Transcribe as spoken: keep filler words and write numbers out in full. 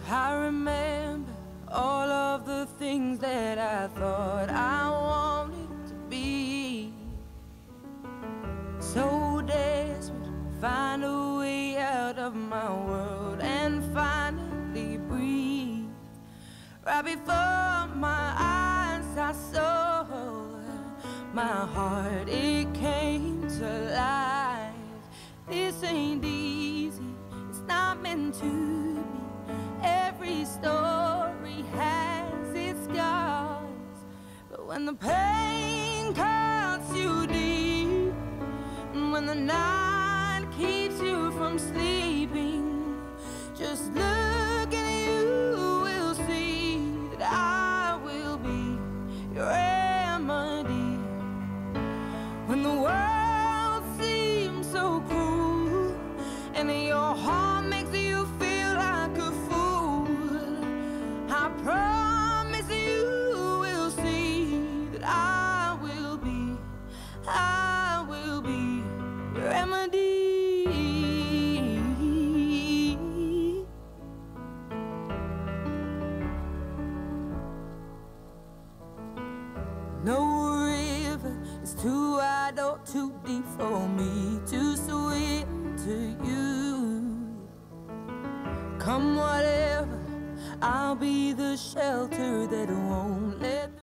I remember all of the things that I thought I wanted to be. So desperate to find a way out of my world and finally breathe. Right before my eyes I saw my heart, it came to life. This ain't easy, it's not meant to be. Every story has its scars, but when the pain cuts you deep, and when the night keeps you from sleeping, just look and you will see that I will be your remedy. When the world seems so cruel and your heart makes you feel like a fool, I promise you will see that I will be, I will be your remedy. No river is too wide or too deep for me to swim to you. Come whatever, I'll be the shelter that won't